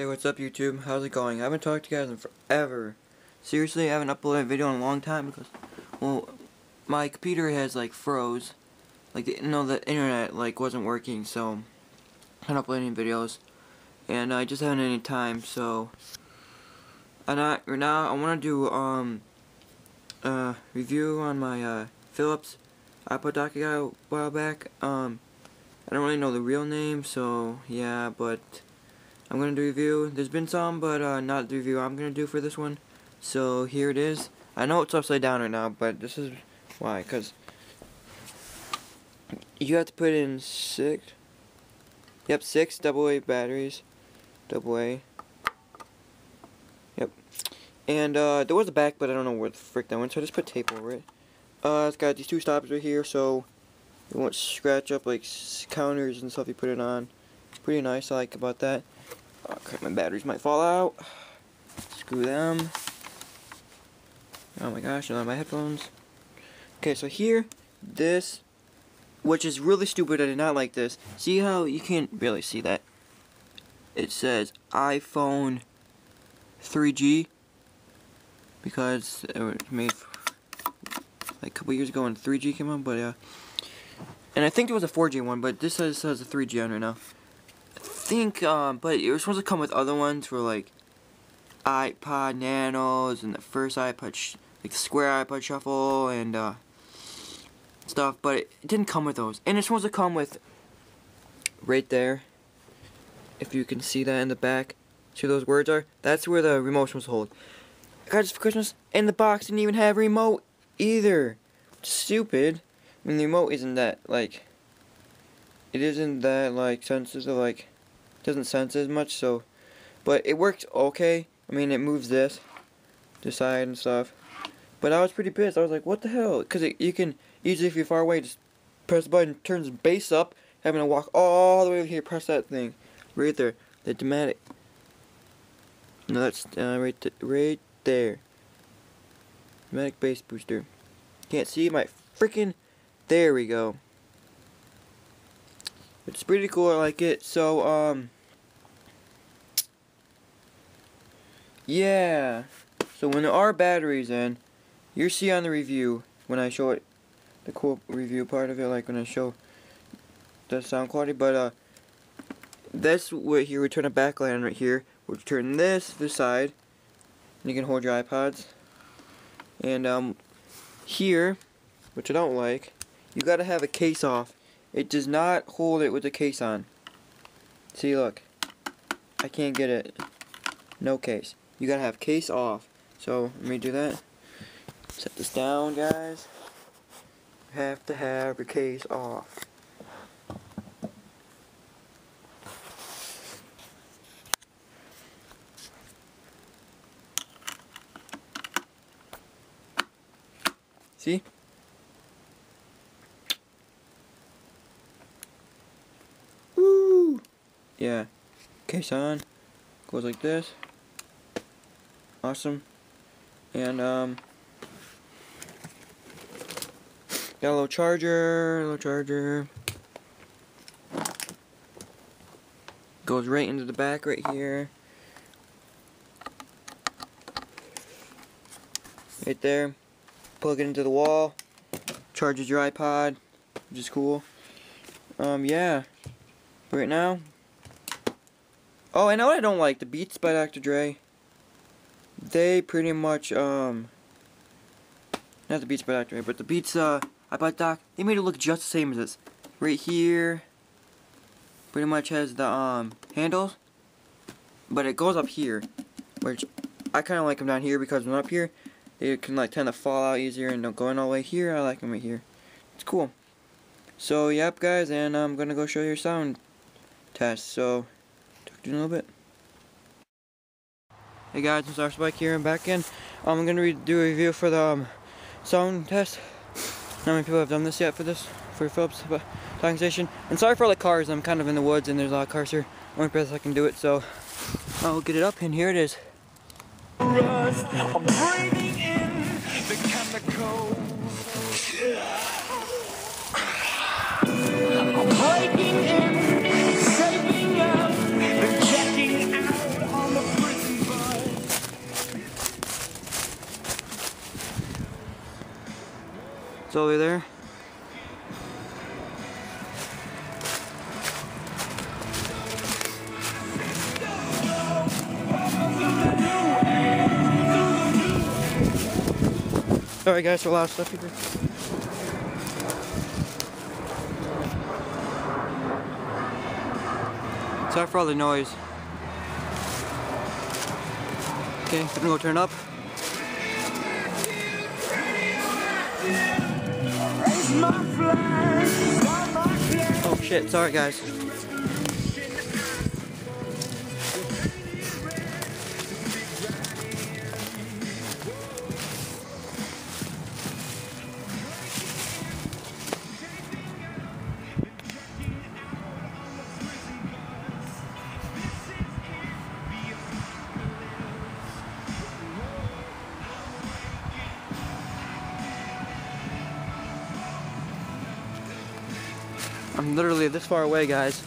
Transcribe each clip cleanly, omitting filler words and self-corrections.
Hey, what's up YouTube? How's it going? I haven't talked to you guys in forever. Seriously, I haven't uploaded a video in a long time because, well, my computer has like froze. Like, the internet like wasn't working, so I'm not uploading videos. And I just haven't had any time, so right now I want to do review on my Philips Ipod dock I got a while back. I don't really know the real name, so yeah, but I'm gonna do a review. There's been some, but not the review I'm gonna do for this one. So here it is. I know it's upside down right now, but this is why, because you have to put in six AA batteries. AA. Yep. And there was a back, but I don't know where the frick that went, so I just put tape over it. It's got these two stops right here, so it won't scratch up like counters and stuff you put it on. Pretty nice, I like about that. Oh crap, my batteries might fall out. Screw them. Oh my gosh, I don't have my headphones. Okay, so here, this, which is really stupid, I did not like this. See how you can't really see that? It says iPhone 3G because it was made like a couple years ago when 3G came out, but yeah. And I think there was a 4G one, but this says a 3G on right now. I think, but it was supposed to come with other ones for like iPod Nanos and the first iPod, like the square iPod Shuffle and stuff, but it didn't come with those. And it's supposed to come with right there. If you can see that in the back, see where those words are? That's where the remote was hold. I got this for Christmas, and the box didn't even have a remote either. Stupid. I mean, the remote isn't that, like, it isn't that, like, sensitive, like, it doesn't sense as much, so, but it works okay. I mean, it moves this side and stuff, but I was pretty pissed. I was like, what the hell? Because you can easily, if you're far away, just press the button, turns the bass up, having to walk all the way over here, press that thing, right there, the dramatic. No, that's right there. Dramatic bass booster. Can't see my freaking. There we go. It's pretty cool. I like it. So yeah. So when there are batteries in, you'll see on the review when I show it, the cool review part of it, like when I show the sound quality. But that's what here we turn a backlight on right here. We'll turn this side, and you can hold your iPods. And here, which I don't like, you gotta have a case off. It does not hold it with the case on. See, look, I can't get it. No case. You gotta have case off. So let me do that. Set this down, guys. You have to have your case off. See? Woo! Yeah. Case on. Goes like this. Awesome. And got a little charger. Goes right into the back right here. Right there. Plug it into the wall, charges your iPod, which is cool. Yeah. Right now. Oh, I know what I don't like, the Beats by Dr. Dre. They pretty much, not the Beats by Dr. Dre, but the Beats, iPod dock, they made it look just the same as this. Right here, pretty much has the, handles, but it goes up here, which I kind of like them down here because when up here, they can like tend to fall out easier and don't go in all the way here. I like them right here. It's cool. So yep, guys, and I'm gonna go show you your sound test. So talk to you in a little bit. Hey guys, it's Spike here. I'm back in. I'm gonna do a review for the sound test. Not many people have done this yet for Philips docking station. And sorry for all the cars. I'm kind of in the woods and there's a lot of cars here. Only place I can do it, so I'll get it up and here it is. I'm breathing in the chemicals. I'm breaking in, saving up, checking out It's all the way there. Alright guys, so a lot of stuff here. Sorry for all the noise. Okay, I'm gonna go turn up. Oh shit, sorry guys. I'm literally this far away, guys.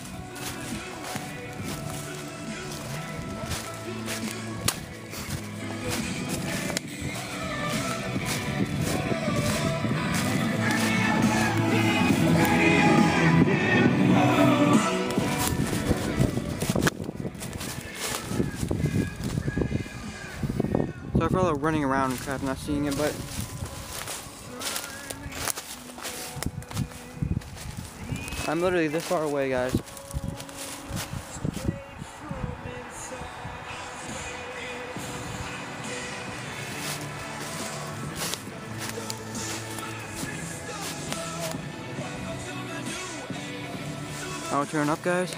Sorry for all the running around and crap, not seeing it, but I'm literally this far away, guys. I'll turn up, guys.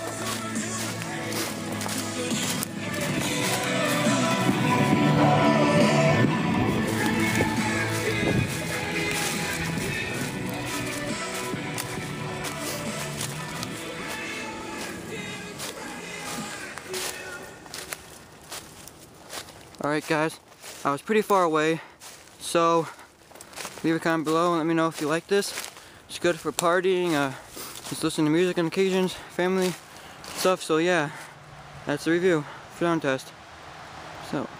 Alright guys, I was pretty far away, so leave a comment below and let me know if you like this. It's good for partying, just listen to music on occasions, family stuff, so yeah, that's the review for Sound Test. So